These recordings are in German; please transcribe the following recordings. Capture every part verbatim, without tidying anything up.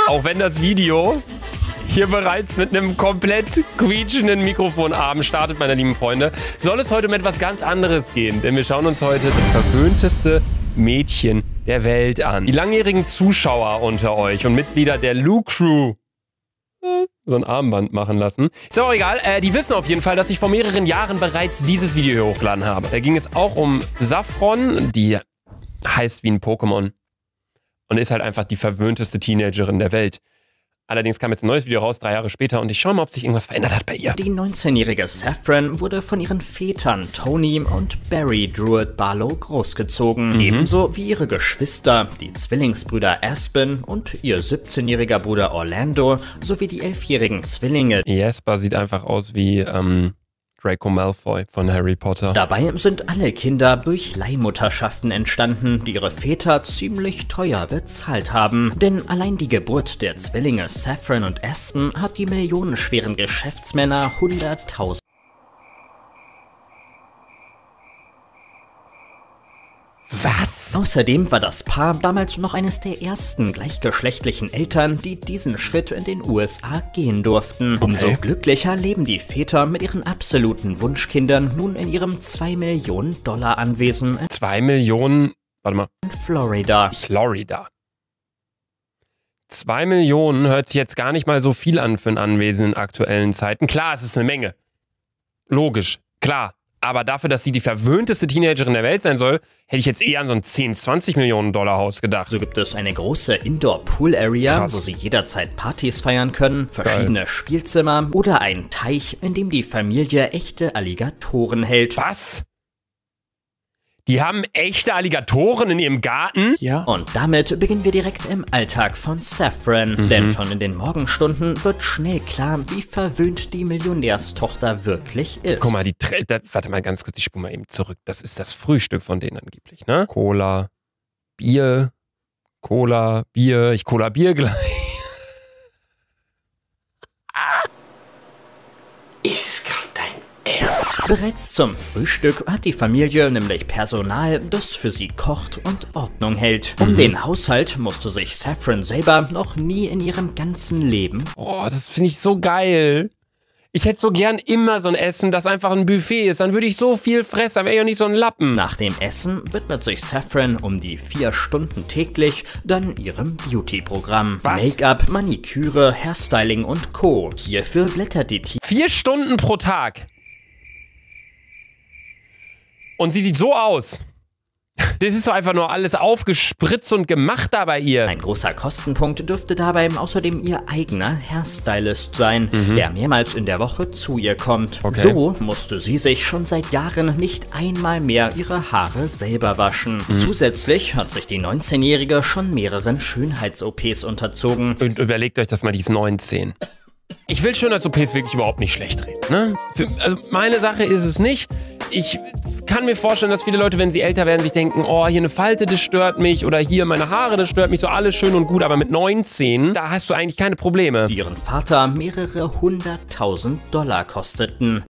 Auch wenn das Video hier bereits mit einem komplett quietschenden Mikrofonarm startet, meine lieben Freunde, soll es heute um etwas ganz anderes gehen. Denn wir schauen uns heute das verwöhnteste Mädchen der Welt an. Die langjährigen Zuschauer unter euch und Mitglieder der Lou Crew so ein Armband machen lassen. Ist aber auch egal. Äh, die wissen auf jeden Fall, dass ich vor mehreren Jahren bereits dieses Video hier hochgeladen habe. Da ging es auch um Saffron, die heißt wie ein Pokémon und ist halt einfach die verwöhnteste Teenagerin der Welt. Allerdings kam jetzt ein neues Video raus, drei Jahre später, und ich schaue mal, ob sich irgendwas verändert hat bei ihr. Die neunzehnjährige Saffron wurde von ihren Vätern Tony und Barry Druid Barlow großgezogen. Mhm. Ebenso wie ihre Geschwister, die Zwillingsbrüder Aspen und ihr siebzehnjähriger Bruder Orlando, sowie die elfjährigen Zwillinge. Jesper sieht einfach aus wie, ähm... Draco Malfoy von Harry Potter. Dabei sind alle Kinder durch Leihmutterschaften entstanden, die ihre Väter ziemlich teuer bezahlt haben. Denn allein die Geburt der Zwillinge Saffron und Aspen hat die millionenschweren Geschäftsmänner hunderttausend Was? Außerdem war das Paar damals noch eines der ersten gleichgeschlechtlichen Eltern, die diesen Schritt in den U S A gehen durften. Okay. Umso glücklicher leben die Väter mit ihren absoluten Wunschkindern nun in ihrem zwei Millionen Dollar Anwesen in zwei Millionen, warte mal. Florida. Florida. zwei Millionen hört sich jetzt gar nicht mal so viel an für ein Anwesen in aktuellen Zeiten. Klar, es ist eine Menge. Logisch, klar. Aber dafür, dass sie die verwöhnteste Teenagerin der Welt sein soll, hätte ich jetzt eher an so ein zehn, zwanzig Millionen Dollar Haus gedacht. So gibt es eine große Indoor-Pool-Area, Krass. wo sie jederzeit Partys feiern können, verschiedene Geil. Spielzimmer oder einen Teich, in dem die Familie echte Alligatoren hält. Was? Die haben echte Alligatoren in ihrem Garten? Ja. Und damit beginnen wir direkt im Alltag von Saffron. Mhm. Denn schon in den Morgenstunden wird schnell klar, wie verwöhnt die Millionärstochter wirklich ist. Guck mal, die Tre da, warte mal ganz kurz, ich spule mal eben zurück. Das ist das Frühstück von denen angeblich, ne? Cola, Bier, Cola, Bier, ich Cola Bier gleich. Ist es gerade dein Ernst? Bereits zum Frühstück hat die Familie nämlich Personal, das für sie kocht und Ordnung hält. Um mhm. den Haushalt musste sich Saffron selber noch nie in ihrem ganzen Leben. Oh, das finde ich so geil. Ich hätte so gern immer so ein Essen, das einfach ein Buffet ist. Dann würde ich so viel fressen, aber eher nicht so ein Lappen. Nach dem Essen widmet sich Saffron um die vier Stunden täglich dann ihrem Beauty-Programm. Make-up, Maniküre, Hairstyling und Co. Hierfür blättert die Team. Vier Stunden pro Tag. Und sie sieht so aus. Das ist doch einfach nur alles aufgespritzt und gemacht da bei ihr. Ein großer Kostenpunkt dürfte dabei außerdem ihr eigener Hairstylist sein, mhm. der mehrmals in der Woche zu ihr kommt. Okay. So musste sie sich schon seit Jahren nicht einmal mehr ihre Haare selber waschen. Mhm. Zusätzlich hat sich die neunzehnjährige schon mehreren Schönheits-O Ps unterzogen. Und überlegt euch das mal, die ist neunzehn. Ich will Schönheits-O Ps wirklich überhaupt nicht schlecht reden. Ne? Für, also meine Sache ist es nicht. Ich kann mir vorstellen, dass viele Leute, wenn sie älter werden, sich denken, oh, hier eine Falte, das stört mich, oder hier meine Haare, das stört mich, so alles schön und gut, aber mit neunzehn, da hast du eigentlich keine Probleme. Die ihren Vater mehrere hunderttausend Dollar kosteten.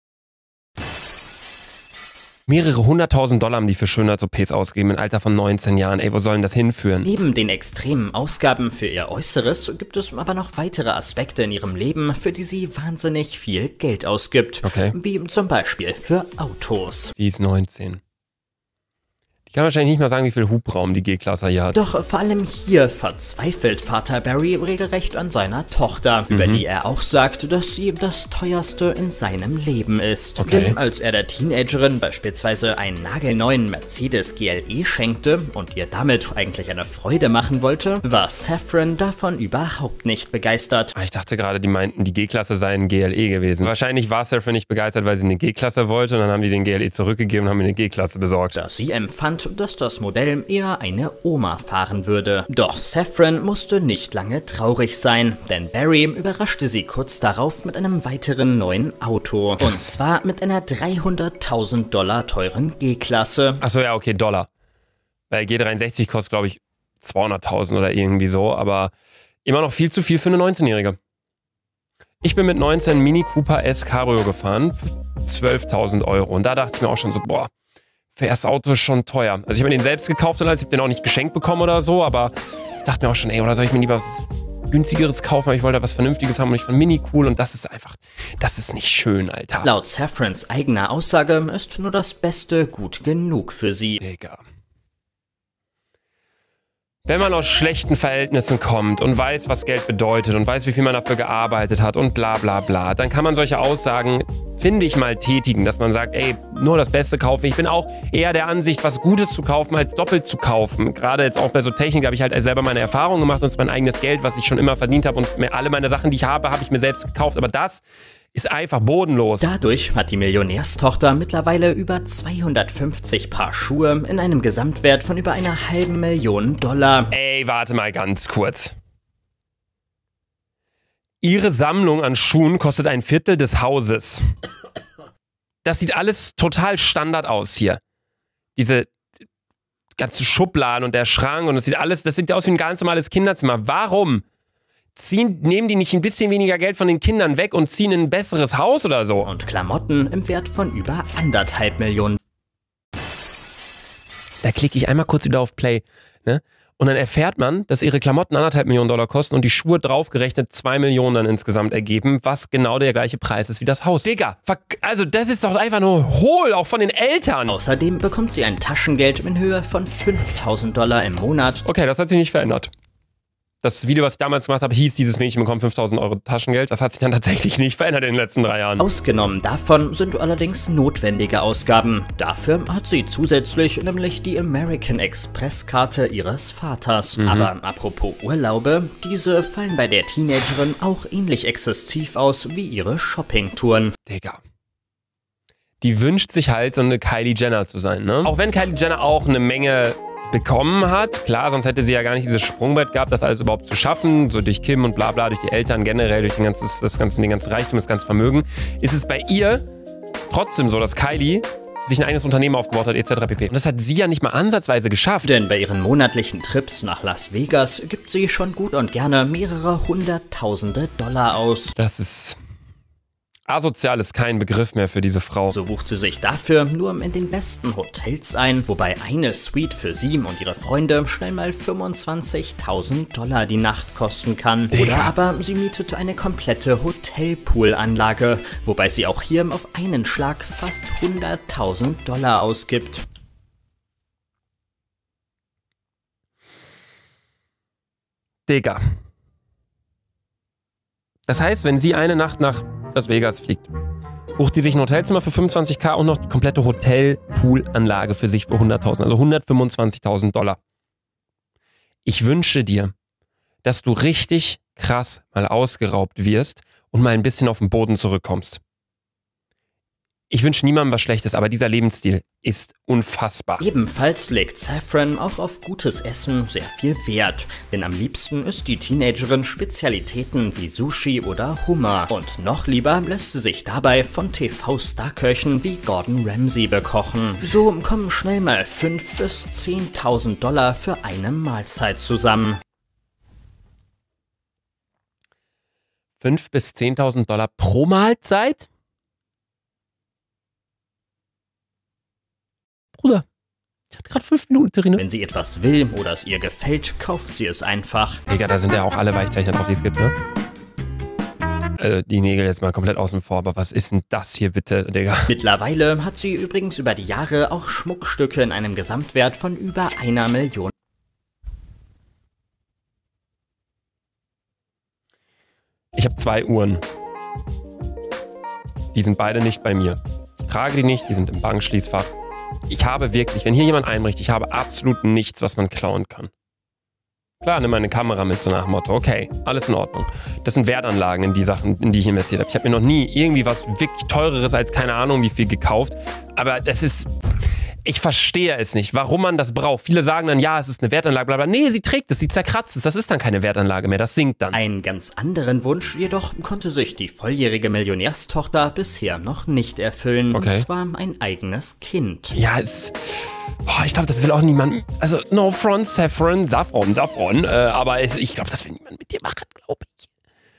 Mehrere hunderttausend Dollar haben die für Schönheits-O Ps ausgegeben im Alter von neunzehn Jahren. Ey, wo sollen das hinführen? Neben den extremen Ausgaben für ihr Äußeres gibt es aber noch weitere Aspekte in ihrem Leben, für die sie wahnsinnig viel Geld ausgibt. Okay. Wie zum Beispiel für Autos. Sie ist neunzehn. Ich kann wahrscheinlich nicht mal sagen, wie viel Hubraum die G-Klasse hier hat. Doch vor allem hier verzweifelt Vater Barry regelrecht an seiner Tochter, mhm. über die er auch sagt, dass sie das teuerste in seinem Leben ist. Okay. Denn als er der Teenagerin beispielsweise einen nagelneuen Mercedes G L E schenkte und ihr damit eigentlich eine Freude machen wollte, war Saffron davon überhaupt nicht begeistert. Ich dachte gerade, die meinten, die G-Klasse sei ein G L E gewesen. Wahrscheinlich war Saffron nicht begeistert, weil sie eine G-Klasse wollte, und dann haben die den G L E zurückgegeben und haben mir eine G-Klasse besorgt. Da sie empfand, dass das Modell eher eine Oma fahren würde. Doch Saffron musste nicht lange traurig sein, denn Barry überraschte sie kurz darauf mit einem weiteren neuen Auto. Und zwar mit einer dreihunderttausend Dollar teuren G-Klasse. Achso, ja, okay, Dollar. Weil G dreiundsechzig kostet, glaube ich, zweihunderttausend oder irgendwie so, aber immer noch viel zu viel für eine neunzehnjährige. Ich bin mit neunzehn Mini Cooper S Cabrio gefahren, für zwölftausend Euro. Und da dachte ich mir auch schon so, boah, für das Auto ist schon teuer. Also ich habe mir den selbst gekauft und ich habe den auch nicht geschenkt bekommen oder so, aber ich dachte mir auch schon, ey, oder soll ich mir lieber was günstigeres kaufen, aber ich wollte was Vernünftiges haben und ich fand Mini cool und das ist einfach, das ist nicht schön, Alter. Laut Saffrons eigener Aussage ist nur das Beste gut genug für sie. Digga. Wenn man aus schlechten Verhältnissen kommt und weiß, was Geld bedeutet und weiß, wie viel man dafür gearbeitet hat und bla bla bla, dann kann man solche Aussagen, finde ich, mal tätigen, dass man sagt, ey, nur das Beste kaufen. Ich bin auch eher der Ansicht, was Gutes zu kaufen, als doppelt zu kaufen. Gerade jetzt auch bei so Technik habe ich halt selber meine Erfahrungen gemacht und es ist mein eigenes Geld, was ich schon immer verdient habe und mir alle meine Sachen, die ich habe, habe ich mir selbst gekauft. Aber das ist einfach bodenlos. Dadurch hat die Millionärstochter mittlerweile über zweihundertfünfzig Paar Schuhe in einem Gesamtwert von über einer halben Million Dollar. Ey, warte mal ganz kurz. Ihre Sammlung an Schuhen kostet ein Viertel des Hauses. Das sieht alles total Standard aus hier. Diese ganzen Schubladen und der Schrank und das sieht alles, das sieht aus wie ein ganz normales Kinderzimmer. Warum? Ziehen, nehmen die nicht ein bisschen weniger Geld von den Kindern weg und ziehen in ein besseres Haus oder so? Und Klamotten im Wert von über anderthalb Millionen. Da klicke ich einmal kurz wieder auf Play, ne? Und dann erfährt man, dass ihre Klamotten anderthalb Millionen Dollar kosten und die Schuhe draufgerechnet zwei Millionen dann insgesamt ergeben, was genau der gleiche Preis ist wie das Haus. Digga, also das ist doch einfach nur hohl, auch von den Eltern. Außerdem bekommt sie ein Taschengeld in Höhe von fünftausend Dollar im Monat. Okay, das hat sich nicht verändert. Das Video, was ich damals gemacht habe, hieß, dieses Mädchen bekommt fünftausend Euro Taschengeld. Das hat sich dann tatsächlich nicht verändert in den letzten drei Jahren. Ausgenommen davon sind allerdings notwendige Ausgaben. Dafür hat sie zusätzlich nämlich die American Express Karte ihres Vaters. Mhm. Aber apropos Urlaube, diese fallen bei der Teenagerin auch ähnlich exzessiv aus wie ihre Shoppingtouren. Digga. Die wünscht sich halt, so eine Kylie Jenner zu sein, ne? Auch wenn Kylie Jenner auch eine Menge bekommen hat. Klar, sonst hätte sie ja gar nicht dieses Sprungbrett gehabt, das alles überhaupt zu schaffen. So durch Kim und bla bla, durch die Eltern generell, durch den ganzen, das ganze, den ganzen Reichtum, das ganze Vermögen. Ist es bei ihr trotzdem so, dass Kylie sich ein eigenes Unternehmen aufgebaut hat, et cetera pp. Und das hat sie ja nicht mal ansatzweise geschafft. Denn bei ihren monatlichen Trips nach Las Vegas gibt sie schon gut und gerne mehrere hunderttausende Dollar aus. Das ist... Asozial ist kein Begriff mehr für diese Frau. So bucht sie sich dafür nur in den besten Hotels ein, wobei eine Suite für sie und ihre Freunde schnell mal fünfundzwanzigtausend Dollar die Nacht kosten kann. Digga. Oder aber sie mietet eine komplette Hotelpoolanlage, wobei sie auch hier auf einen Schlag fast hunderttausend Dollar ausgibt. Digga. Das heißt, wenn sie eine Nacht nach Las Vegas fliegt, bucht die sich ein Hotelzimmer für fünfundzwanzigtausend und noch die komplette Hotel-Pool-Anlage für sich für hunderttausend, also hundertfünfundzwanzigtausend Dollar. Ich wünsche dir, dass du richtig krass mal ausgeraubt wirst und mal ein bisschen auf den Boden zurückkommst. Ich wünsche niemandem was Schlechtes, aber dieser Lebensstil ist unfassbar. Ebenfalls legt Saffron auch auf gutes Essen sehr viel Wert, denn am liebsten isst die Teenagerin Spezialitäten wie Sushi oder Hummer. Und noch lieber lässt sie sich dabei von T V-Starköchen wie Gordon Ramsay bekochen. So kommen schnell mal fünftausend bis zehntausend Dollar für eine Mahlzeit zusammen. fünftausend bis zehntausend Dollar pro Mahlzeit? Bruder, ich hatte gerade fünf Minuten drin. Wenn sie etwas will oder es ihr gefällt, kauft sie es einfach. Digga, da sind ja auch alle Weichzeichner drauf, die es gibt, ne? Also die Nägel jetzt mal komplett außen vor, aber was ist denn das hier bitte, Digga? Mittlerweile hat sie übrigens über die Jahre auch Schmuckstücke in einem Gesamtwert von über einer Million. Ich habe zwei Uhren. Die sind beide nicht bei mir. Ich trage die nicht, die sind im Bankschließfach. Ich habe wirklich, wenn hier jemand einbricht, ich habe absolut nichts, was man klauen kann. Klar, nimm meine Kamera mit, so nach dem Motto, okay, alles in Ordnung. Das sind Wertanlagen in die Sachen, in die ich investiert habe. Ich habe mir noch nie irgendwie was wirklich Teureres als keine Ahnung wie viel gekauft. Aber das ist... Ich verstehe es nicht, warum man das braucht. Viele sagen dann, ja, es ist eine Wertanlage, bla bla. Nee, sie trägt es, sie zerkratzt es. Das ist dann keine Wertanlage mehr, das sinkt dann. Einen ganz anderen Wunsch jedoch konnte sich die volljährige Millionärstochter bisher noch nicht erfüllen. Okay. Und zwar ein eigenes Kind. Ja, es... Boah, ich glaube, das will auch niemand... Also, no front, Saffron, Saffron, Saffron. Äh, aber es, ich glaube, das will niemand mit dir machen, glaube ich.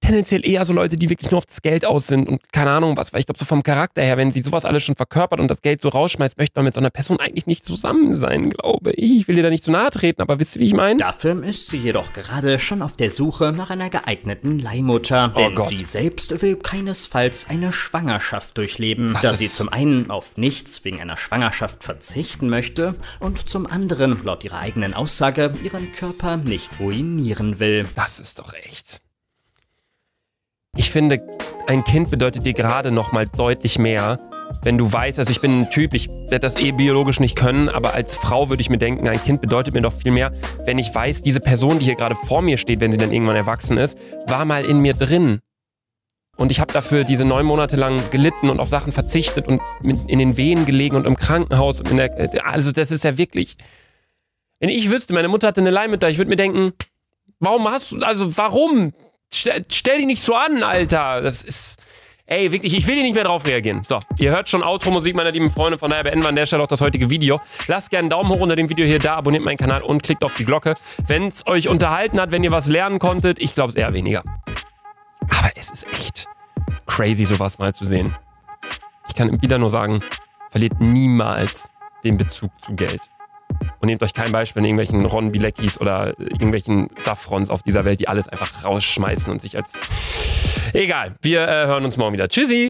tendenziell eher so Leute, die wirklich nur auf das Geld aus sind und keine Ahnung was, weil ich glaube so vom Charakter her, wenn sie sowas alles schon verkörpert und das Geld so rausschmeißt, möchte man mit so einer Person eigentlich nicht zusammen sein, glaube ich. Ich will dir da nicht zu nahe treten, aber wisst ihr, wie ich meine? Dafür ist sie jedoch gerade schon auf der Suche nach einer geeigneten Leihmutter, denn oh Gott. sie selbst will keinesfalls eine Schwangerschaft durchleben, Was da ist- sie zum einen auf nichts wegen einer Schwangerschaft verzichten möchte und zum anderen, laut ihrer eigenen Aussage, ihren Körper nicht ruinieren will. Das ist doch echt. Ich finde, ein Kind bedeutet dir gerade noch mal deutlich mehr, wenn du weißt, also ich bin ein Typ, ich werde das eh biologisch nicht können, aber als Frau würde ich mir denken, ein Kind bedeutet mir doch viel mehr, wenn ich weiß, diese Person, die hier gerade vor mir steht, wenn sie dann irgendwann erwachsen ist, war mal in mir drin. Und ich habe dafür diese neun Monate lang gelitten und auf Sachen verzichtet und mit in den Wehen gelegen und im Krankenhaus. Und in der, also das ist ja wirklich... Wenn ich wüsste, meine Mutter hatte eine Leihmutter, ich würde mir denken, warum hast du, also warum? Stell, stell dich nicht so an, Alter. Das ist, ey, wirklich, ich will hier nicht mehr drauf reagieren. So, ihr hört schon Outro-Musik, meine lieben Freunde, von daher beenden wir an der Stelle auch das heutige Video. Lasst gerne einen Daumen hoch unter dem Video hier da, abonniert meinen Kanal und klickt auf die Glocke. Wenn es euch unterhalten hat, wenn ihr was lernen konntet, ich glaube es eher weniger. Aber es ist echt crazy, sowas mal zu sehen. Ich kann wieder nur sagen, verliert niemals den Bezug zu Geld. Und nehmt euch kein Beispiel in irgendwelchen Ron Bileckis oder irgendwelchen Safrons auf dieser Welt, die alles einfach rausschmeißen und sich als... Egal, wir äh, hören uns morgen wieder. Tschüssi!